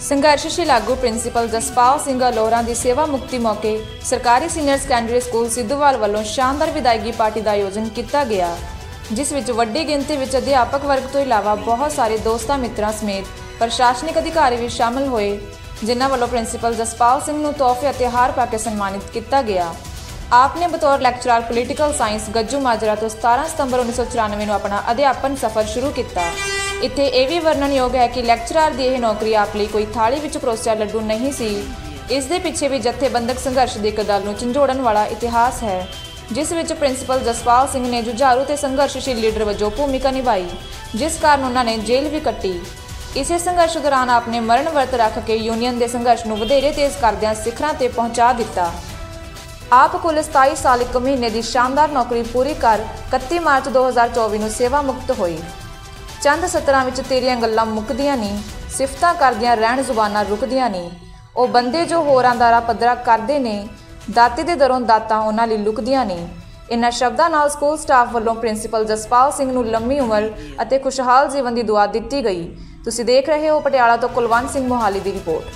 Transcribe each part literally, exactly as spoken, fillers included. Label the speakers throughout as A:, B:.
A: संघर्षशील आगू प्रिंसीपल जसपाल सिंह अलोरा की सेवा मुक्ति मौके सरकारी सीनियर सैकेंडरी स्कूल सिद्धूवाल वालों शानदार विदायगी पार्टी का आयोजन किया गया, जिस विच वड्डी गिनती विच अध्यापक वर्ग तो इलावा बहुत सारे दोस्तां मित्रां समेत प्रशासनिक अधिकारी भी शामिल हुए, जिन्हां वालों प्रिंसीपल जसपाल सिंह नूं तोहफे अते हार पा के सन्मानित किया गया। आपने बतौर lecturer political science Gajju Majra तो सतारह सितंबर उन्नीस सौ चौरानवे में अपना अध्यापन सफर शुरू किया। इत्थे यह भी वर्णनयोग है कि लैक्चरर की यह नौकरी आप लिए कोई थाली विच परोसिया लड्डू नहीं सी। इस दे पिछे भी जथेबंदक संघर्ष की एक दल नूं झंझोड़न वाला इतिहास है, जिस विच प्रिंसीपल जसपाल सिंह ने जुझारू ते संघर्षशील लीडर वजों भूमिका निभाई, जिस कारण उन्होंने जेल भी कट्टी। इसे संघर्ष दौरान आपने मरण वर्त रख के यूनीयन के संघर्ष नूं वधेरे तेज करदिआं सिखरां ते पहुंचा दिता। आप कुल सताई साल एक महीने की शानदार नौकरी पूरी कर इकत्ती मार्च दो हज़ार चौबीस में सेवा मुक्त हुई। चंद सत्तरां विच तेरियां गल्लां मुकदियां नहीं, सिफतां करदियां रहण जुबानां रुकदियां नहीं। वो बंदे जो होरां दा राह पद्धरा करदे ने, दाते दे दरों दातां उन्हां लई लुकदियां नहीं। इन्हां शब्दां नाल स्कूल स्टाफ वालों प्रिंसीपल जसपाल सिंह नूं लंबी उम्र अते खुशहाल जीवन की दुआ दी गई। तुसीं देख रहे हो पटियाला तो कुलवंत सिंह मोहाली की रिपोर्ट।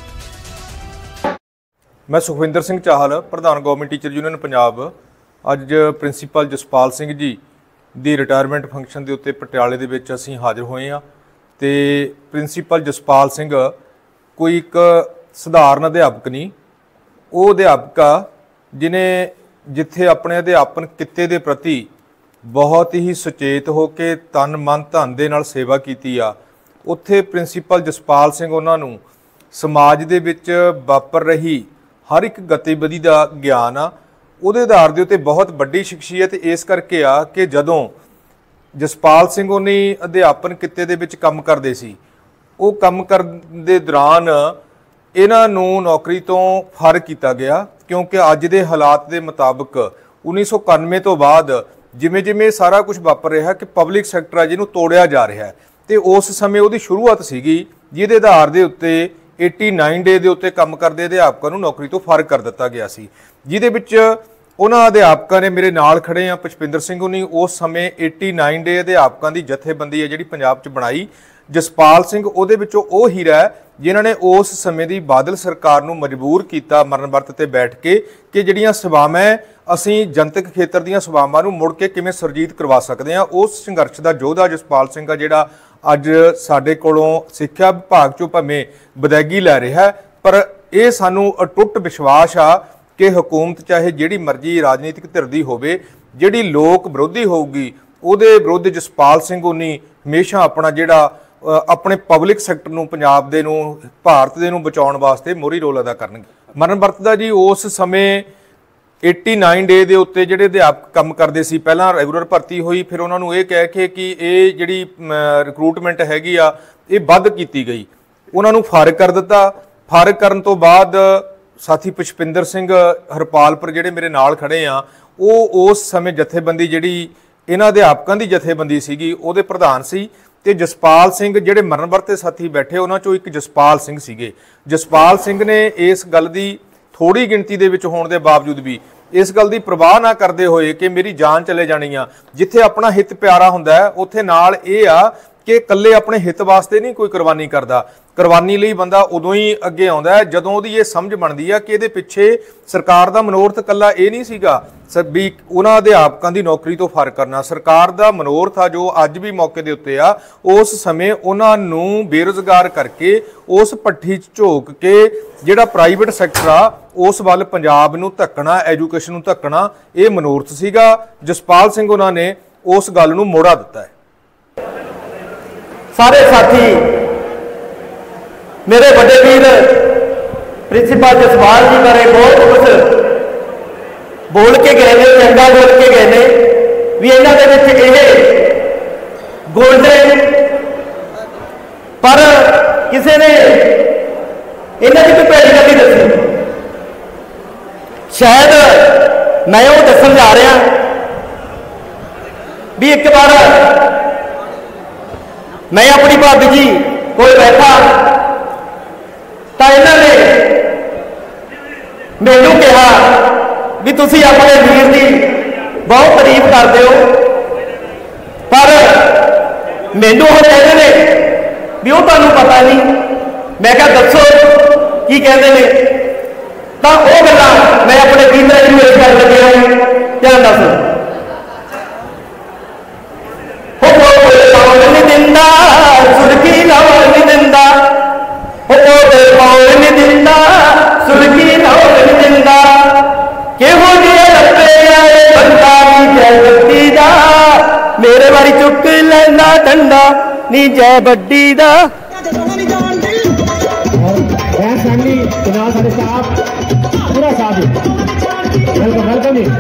B: मैं सुखविंदर सिंह चाहल, प्रधान गवर्नमेंट टीचर यूनियन पंजाब, अज प्रिंसीपल जसपाल सिंह जी की रिटायरमेंट फंक्शन के उत्ते पटियाले दे विच असीं हाज़र होए हाँ। तो प्रिंसीपल जसपाल सिंह कोई एक सधारण अध्यापक नहीं, वो अध्यापक आ जिन्हें जिथे अपने अध्यापन किते दे प्रति बहुत ही सुचेत होकर तन मन धन दे नाल सेवा की आ, उत्थे प्रिंसीपल जसपाल सिंह उन्हां नूं समाज दे विच वापर रही हर एक गतिविधि का ज्ञान आ, उहदे आधार के उत्ते बहुत वड्डी शख्सियत इस करके आ कि जदों जसपाल सिंह उन्हीं अध्यापन किते दे विच काम करदे सी, वो काम करन दे दौरान इन्हां नूं नौकरी तो फारग किया गया, क्योंकि अज दे हालात के मुताबिक उन्नीस सौ इक्यानवे तो बाद जिमें जिमें सारा कुछ वापर रहा कि पब्लिक सैक्टर आ जिहनूं तोड़िया जा रहा है, तो उस समय उहदी शुरुआत सीगी जिहदे आधार के उत्ते नवासी डे के उत्ते काम करते अध्यापकों को नौकरी तो फारग कर दिता गया सी, जिहदे विच उन्हां अध्यापकों ने मेरे नाल खड़े आ पुष्पिंदर सिंह उन्हीं उस समय नवासी डे अध्यापकों की जथेबंदी है जिहड़ी पंजाब च बनाई। जसपाल सिंह उहदे विचों वो हीरा है जिन्हां ने उस समय की बादल सरकार नूं मजबूर किया मरण वर्त ते बैठ के कि जिहड़ियां सभावां असीं जनतक खेतर दीयां सभावां नूं मुड़ के किवें सुरजीत करवा सकते हैं। उस संघर्ष का योद्धा जसपाल सिंह आ जिहड़ा अज साडे कोलों सिक्ख्या विभाग चों भावें विदायगी लै रहा है, पर यह सानूं अटुट विश्वास आ कि हुकूमत चाहे जिहड़ी मर्जी राजनीतिक धिर दी होवे, जिहड़ी लोक विरोधी होऊगी उहदे विरुद्ध जसपाल सिंह उन्हीं हमेशा अपना जिहड़ा अपने पब्लिक सैक्टर नूं पंजाब दे नूं भारत दे नूं बचाउण वास्ते मोहरी रोल अदा करनगे। मरण वर्त दा जी उस समय नवासी डे के उत्ते जिहड़े अध्यापक काम करते सी, पहला रेगूलर भर्ती हुई, फिर उन्होंने ये कह के कि ये जिहड़ी रिक्रूटमेंट हैगी आ ये बद की गई, उन्होंने फारग कर दिता। फारग करन तो बाद साथी पुष्पिंदर सिंह हरपालपुर जिहड़े मेरे नाल खड़े आ, वो उस समय जथेबंदी जिहड़ी इन्हां अध्यापकों की जथेबंदी सीगी उहदे प्रधान सी, ते जसपाल सिंह जिहड़े मरण वर्त ते साथी बैठे उन्हां चों एक जसपाल सिंह सीगे। जसपाल सिंह ने इस गल दी थोड़ी गिणती दे विच होण दे बावजूद भी इस गल की परवाह ना करते हुए कि मेरी जान चले जानी आ, जिथे अपना हित प्यारा हुंदा है उत्थे नाल इह आ कि कल्ले अपने हित वास्ते नहीं कोई कुरबानी करता। कुरबानी लई बंदा उदों ही अगे आउंदा है जदों उहदी ये समझ बनदी है कि इहदे पिछे सरकार दा मनोरथ कल्ला ये नहीं सीगा भी उन्हां अध्यापकों की नौकरी तो फारग करना। सरकार दा मनोरथ आ जो अज भी मौके दे उत्ते आ, उस समय उन्हां नूं बेरोजगार करके उस भट्ठी झोक के जिहड़ा प्राइवेट सैक्टर आ उस वल पंजाब नूं धक्कना, एजुकेशन नूं धक्कना, ये मनोरथ सीगा। जसपाल सिंह उन्हां ने उस गल नूं मोड़ा दिता है।
C: सारे साथी मेरे बड़े वीर प्रिंसीपल जसपाल जी बारे बहुत कुछ बोल के गए ने, चंगा बोल के गए ने भी इन्हां दे विच इह गोल्डन, पर किसी ने इन्हां दी कोई भैड़ी गल नहीं दसी। शायद मैं वो दसन जा रहा भी एक बार मैं अपनी भाभी जी कोई बैठा तो इन्होंने मैनू कहा भी तुसी अपने वीर की बहुत तारीफ करते हो, पर मैनू वो कहते हैं भी वो तुहानू पता नहीं मैं क्या दसो की कहते हैं तो वो गल्लां मैं अपने गीत राही पेश कर लग्या ध्यान नाल सुनो हो कोई पाउण नहीं दिंदा सुरखी लाउण नहीं दिंदा हो कोई पाउण नहीं दिंदा सुरखी लाउण नहीं दिंदा किहो जिहा रब्बे आए बंदा नी जै बड्डी दा मेरे वारी चुक लैंदा डंडा नी जै बड्डी दा पूरा साथ वेलकम वेलकम जी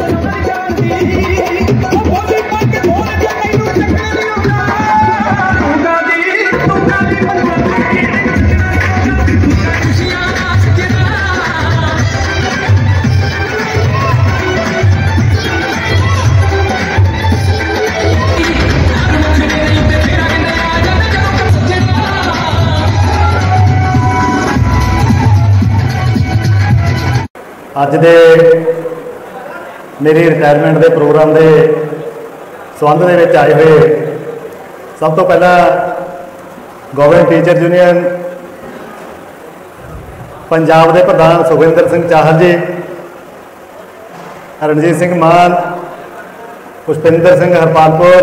C: ਅੱਜ ਦੇ ਮੇਰੀ ਰਿਟਾਇਰਮੈਂਟ ਦੇ ਪ੍ਰੋਗਰਾਮ ਦੇ ਸੰਬੰਧ ਦੇ ਵਿੱਚ ਆਏ ਹੋਏ ਸਭ ਤੋਂ ਪਹਿਲਾਂ ਗਵਰਨਮੈਂਟ ਟੀਚਰ ਯੂਨੀਅਨ ਪੰਜਾਬ ਦੇ ਪ੍ਰਧਾਨ ਸੁਖਵਿੰਦਰ ਸਿੰਘ ਚਾਹਲ ਜੀ, ਰਣਜੀਤ ਸਿੰਘ ਮਾਨ, ਪੁਸ਼ਪਿੰਦਰ ਸਿੰਘ ਹਰਪਾਲਪੁਰ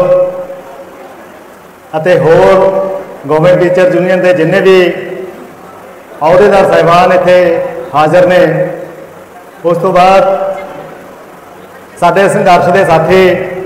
C: ਅਤੇ ਹੋਰ ਗਵਰਨਮੈਂਟ ਟੀਚਰ ਯੂਨੀਅਨ ਦੇ ਜਿੰਨੇ ਵੀ ਅਹੁਦੇਦਾਰ ਸਾਹਿਬਾਨ ਇੱਥੇ ਹਾਜ਼ਰ ਨੇ। ਉਸ ਤੋਂ ਬਾਅਦ ਸਾਡੇ ਸੰਘਰਸ਼ ਦੇ ਸਾਥੀ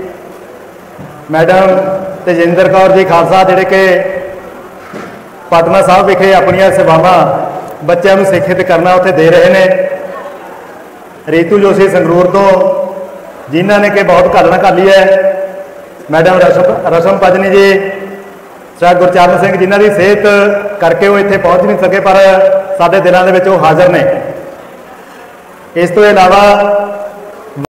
C: ਮੈਡਮ ਤੇਜਿੰਦਰ ਕੌਰ ਜੀ ਖਾਲਸਾ ਜਿਹੜੇ ਕਿ ਪਟਨਾ ਸਾਹਿਬ ਵਿਖੇ ਆਪਣੀਆਂ ਸੇਵਾਵਾਂ ਬੱਚਿਆਂ ਨੂੰ ਸਿੱਖਿਅਤ ਕਰਨਾ ਉੱਥੇ ਦੇ ਰਹੇ ਨੇ। ਰੀਤੂ ਜੋਸ਼ੀ ਸੰਗਰੂਰ ਤੋਂ ਜਿਨ੍ਹਾਂ ਨੇ ਕਿ ਬਹੁਤ ਘਾਲਣਾ ਘਾਲੀ ਹੈ। ਮੈਡਮ ਰਸ਼ਮ ਰਸ਼ਮ ਪਜਨੀ ਜੀ, ਸ਼ਾਇਦ ਗੁਰਚਰਨ ਸਿੰਘ ਜਿਨ੍ਹਾਂ ਦੀ ਸਿਹਤ ਕਰਕੇ ਉਹ ਇੱਥੇ ਪਹੁੰਚ ਨਹੀਂ ਸਕੇ ਪਰ ਸਾਡੇ ਦਿਲਾਂ ਦੇ ਵਿੱਚ ਉਹ ਹਾਜ਼ਰ ਨੇ। ਇਸ ਤੋਂ ਇਲਾਵਾ